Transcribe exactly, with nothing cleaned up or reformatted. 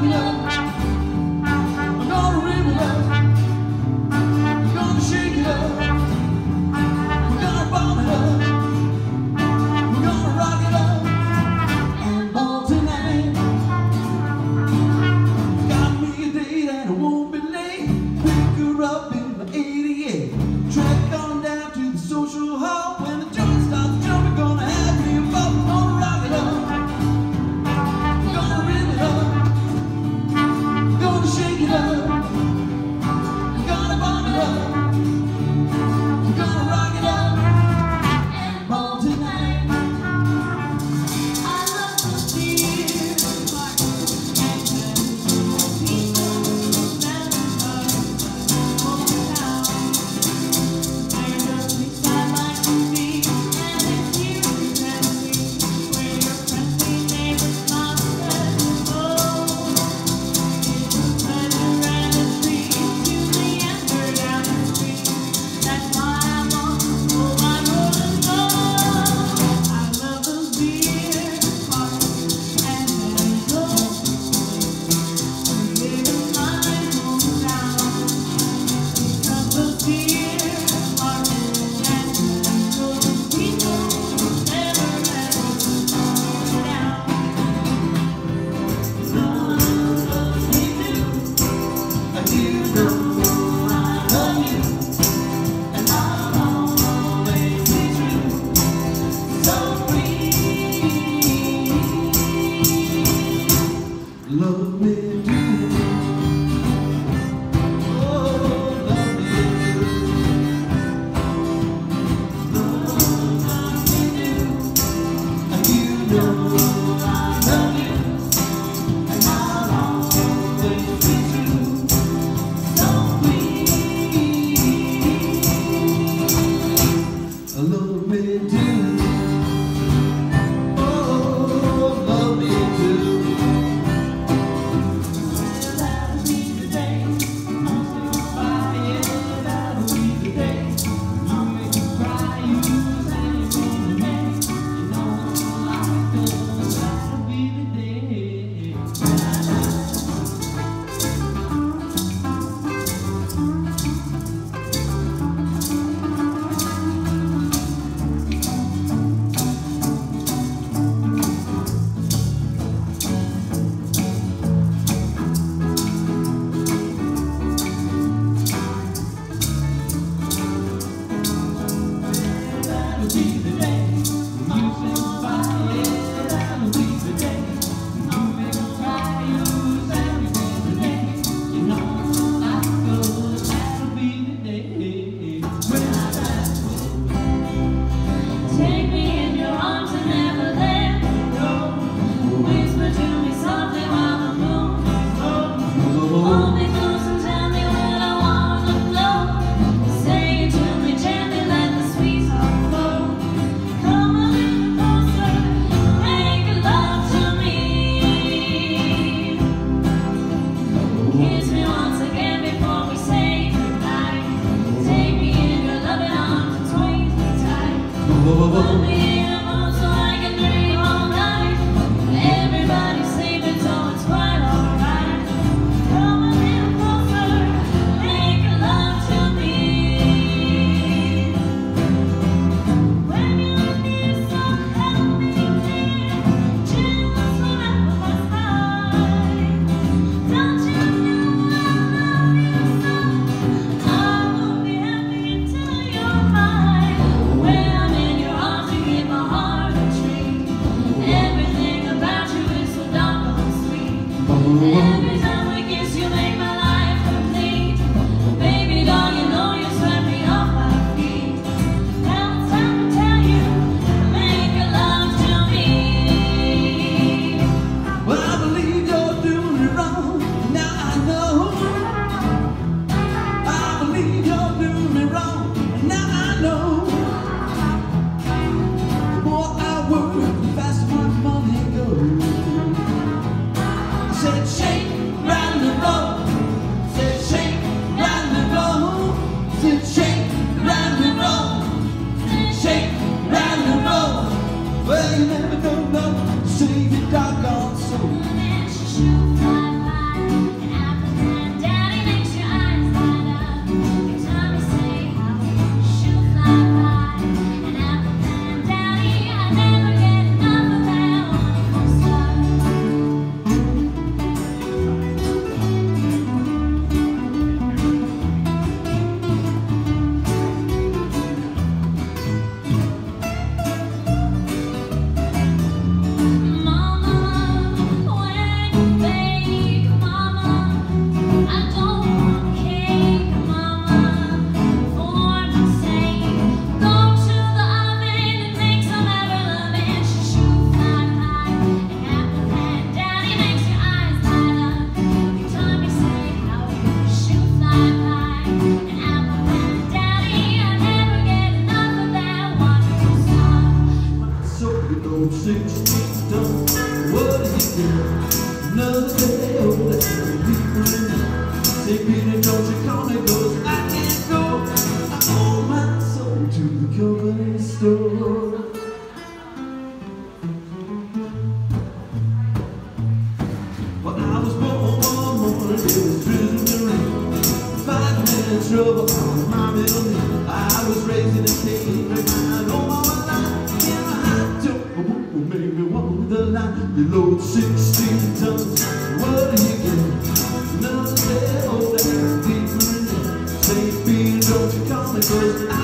Said shake, day, oh, there's people in there. Say, Peter, don't you call me, 'cause I can't go. I owe my soul to the company store. Well, I was born one morning, it was drizzling rain. Fighting in trouble on my middle name. I was raised in a cave, and all my life in a hot tub. A woman made me walk the line. You load sixteen tons, what do you get? Another day, oh, there's people in there. Say, Bean, don't you call me, 'cause I